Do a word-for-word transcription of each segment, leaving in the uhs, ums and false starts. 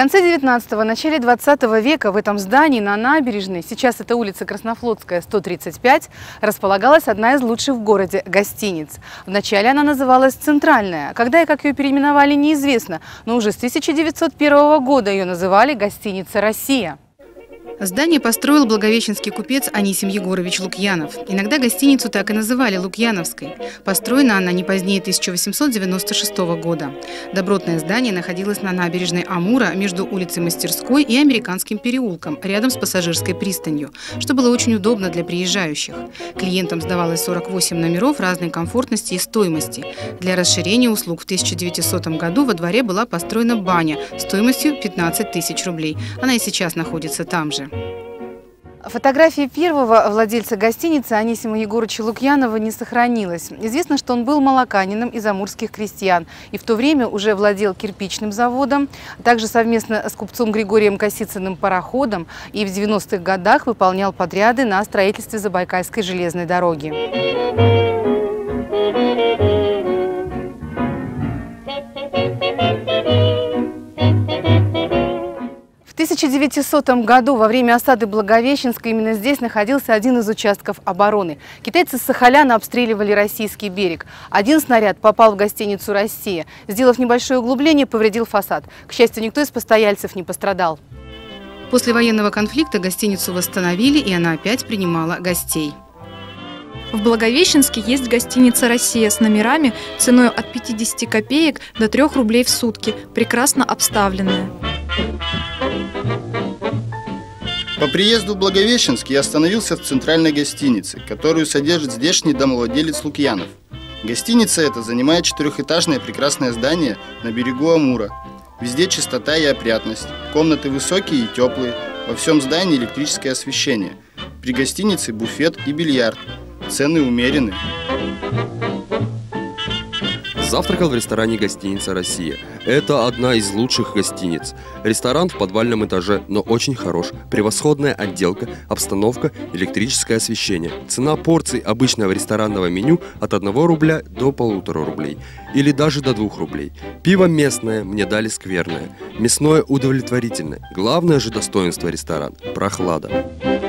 конце девятнадцатого – начале двадцатого века в этом здании на набережной, сейчас это улица Краснофлотская, сто тридцать пять, располагалась одна из лучших в городе гостиниц. Вначале она называлась «Центральная». Когда и как ее переименовали, неизвестно, но уже с тысяча девятьсот первого года ее называли «Гостиница Россия». Здание построил благовещенский купец Анисим Егорович Лукьянов. Иногда гостиницу так и называли Лукьяновской. Построена она не позднее тысяча восемьсот девяносто шестого года. Добротное здание находилось на набережной Амура между улицей Мастерской и Американским переулком, рядом с пассажирской пристанью, что было очень удобно для приезжающих. Клиентам сдавалось сорок восемь номеров разной комфортности и стоимости. Для расширения услуг в тысяча девятисотом году во дворе была построена баня стоимостью пятнадцать тысяч рублей. Она и сейчас находится там же. Фотографии первого владельца гостиницы Анисима Егоровича Лукьянова не сохранилось. Известно, что он был молоканином из амурских крестьян и в то время уже владел кирпичным заводом, также совместно с купцом Григорием Косицыным пароходом, и в девяностых годах выполнял подряды на строительстве Забайкальской железной дороги. В тысяча девятисотом году во время осады Благовещенска именно здесь находился один из участков обороны. Китайцы с Сахаляна обстреливали российский берег. Один снаряд попал в гостиницу «Россия». Сделав небольшое углубление, повредил фасад. К счастью, никто из постояльцев не пострадал. После военного конфликта гостиницу восстановили, и она опять принимала гостей. В Благовещенске есть гостиница «Россия» с номерами ценой от пятидесяти копеек до трёх рублей в сутки, прекрасно обставленная. По приезду в Благовещенск я остановился в центральной гостинице, которую содержит здешний домовладелец Лукьянов. Гостиница эта занимает четырехэтажное прекрасное здание на берегу Амура. Везде чистота и опрятность, комнаты высокие и теплые, во всем здании электрическое освещение. При гостинице буфет и бильярд. Цены умеренные. Завтракал в ресторане гостиница «Россия». Это одна из лучших гостиниц. Ресторан в подвальном этаже, но очень хорош. Превосходная отделка, обстановка, электрическое освещение. Цена порций обычного ресторанного меню от одного рубля до полутора рублей. Или даже до двух рублей. Пиво местное, мне дали скверное. Мясное удовлетворительное. Главное же достоинство ресторана – прохлада.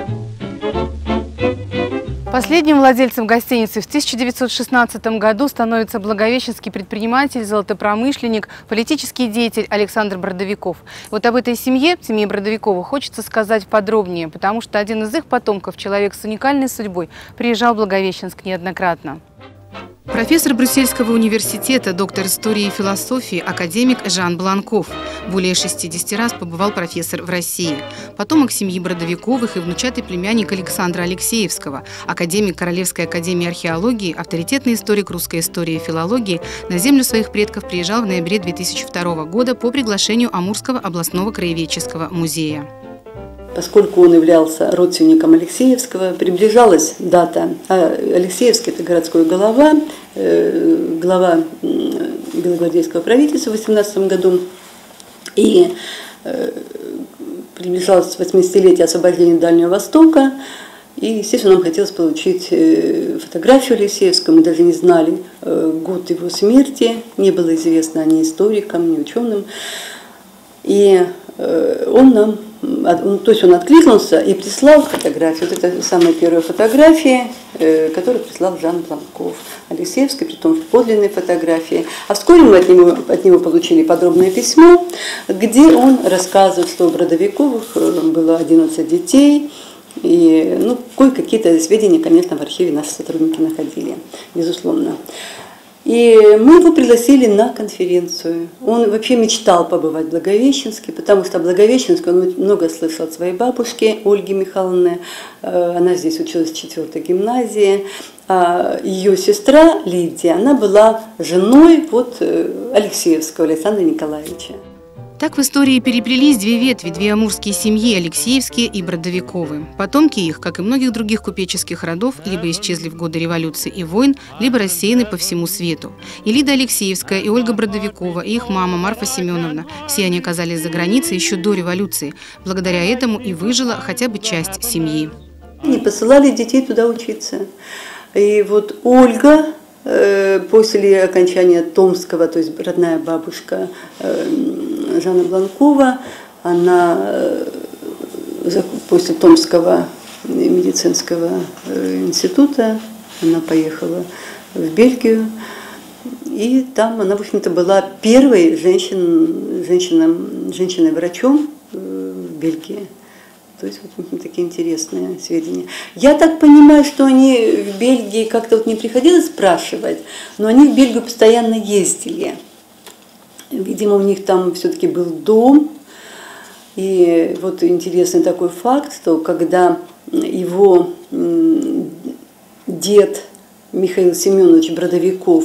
Последним владельцем гостиницы в тысяча девятьсот шестнадцатом году становится благовещенский предприниматель, золотопромышленник, политический деятель Александр Бродовиков. Вот об этой семье, семье Бродовиковых, хочется сказать подробнее, потому что один из их потомков, человек с уникальной судьбой, приезжал в Благовещенск неоднократно. Профессор Брюссельского университета, доктор истории и философии, академик Жан Бланков. Более шестидесяти раз побывал профессор в России. Потомок семьи Бродовиковых и внучатый племянник Александра Алексеевского, академик Королевской академии археологии, авторитетный историк русской истории и филологии, на землю своих предков приезжал в ноябре две тысячи второго года по приглашению Амурского областного краеведческого музея. Поскольку он являлся родственником Алексеевского, приближалась дата. А Алексеевский – это городской голова, глава белогвардейского правительства в восемнадцатом году. И приближалось восьмидесятилетие освобождения Дальнего Востока. И, естественно, нам хотелось получить фотографию Алексеевского. Мы даже не знали год его смерти, не было известно ни историкам, ни ученым. И он нам, то есть он откликнулся и прислал фотографию. Вот это самая первая фотография, которую прислал Жан Бланков. Алексеевский, притом подлинные фотографии. А вскоре мы от него, от него получили подробное письмо, где он рассказывает, что у Бродовиковых было одиннадцать детей. И ну, кое-какие-то сведения, конечно, в архиве наши сотрудники находили, безусловно. И мы его пригласили на конференцию. Он вообще мечтал побывать в Благовещенске, потому что в Благовещенске он много слышал от своей бабушки Ольги Михайловны. Она здесь училась в четвёртой гимназии. А ее сестра Лидия, она была женой вот Алексеевского Александра Николаевича. Так в истории переплелись две ветви, две амурские семьи, Алексеевские и Бродовиковы. Потомки их, как и многих других купеческих родов, либо исчезли в годы революции и войн, либо рассеяны по всему свету. И Лида Алексеевская, и Ольга Бродовикова, и их мама Марфа Семеновна. Все они оказались за границей еще до революции. Благодаря этому и выжила хотя бы часть семьи. Они посылали детей туда учиться. И вот Ольга после окончания Томского, то есть родная бабушка Жана Бланкова, она после Томского медицинского института она поехала в Бельгию. И там она, в общем-то, была первой женщин, женщином, женщиной-врачом в Бельгии. То есть вот такие интересные сведения. Я так понимаю, что они в Бельгии как-то вот не приходилось спрашивать, но они в Бельгию постоянно ездили. Видимо, у них там все-таки был дом. И вот интересный такой факт, что когда его дед Михаил Семенович Бродовиков,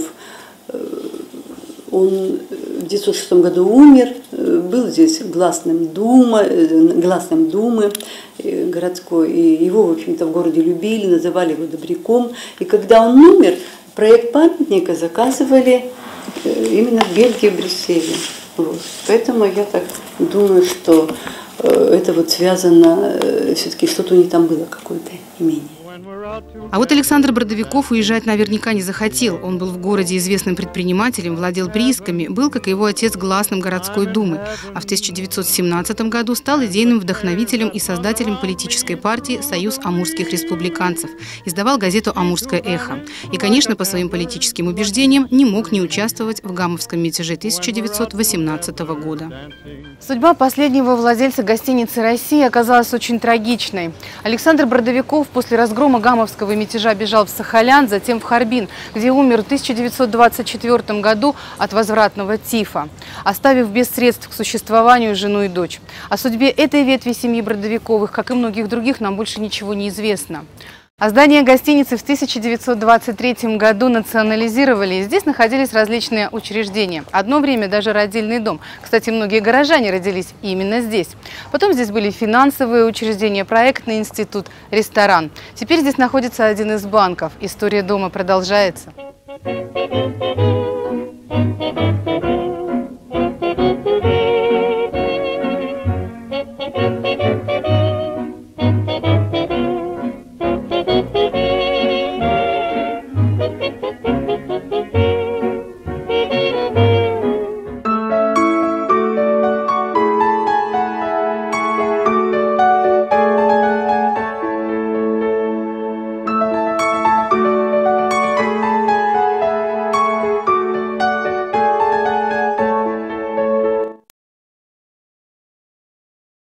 он в девятьсот шестом году умер, был здесь гласным Думы, гласным Думы городской, и его, в общем-то, в городе любили, называли его добряком. И когда он умер, проект памятника заказывали именно в Бельгии, в Брюсселе. Вот. Поэтому я так думаю, что это вот связано, все-таки что-то у них там было, какое-то имение. А вот Александр Бродовиков уезжать наверняка не захотел. Он был в городе известным предпринимателем, владел приисками, был, как и его отец, гласным городской думы. А в тысяча девятьсот семнадцатом году стал идейным вдохновителем и создателем политической партии «Союз амурских республиканцев». Издавал газету «Амурское эхо». И, конечно, по своим политическим убеждениям не мог не участвовать в гамовском мятеже тысяча девятьсот восемнадцатого года. Судьба последнего владельца гостиницы «Россия» оказалась очень трагичной. Александр Бродовиков после разгрома гамовского мятежа бежал в Сахалян, затем в Харбин, где умер в тысяча девятьсот двадцать четвёртом году от возвратного тифа, оставив без средств к существованию жену и дочь. О судьбе этой ветви семьи Бродовиковых, как и многих других, нам больше ничего не известно. А здание гостиницы в тысяча девятьсот двадцать третьем году национализировали, и здесь находились различные учреждения. Одно время даже родильный дом. Кстати, многие горожане родились именно здесь. Потом здесь были финансовые учреждения, проектный институт, ресторан. Теперь здесь находится один из банков. История дома продолжается.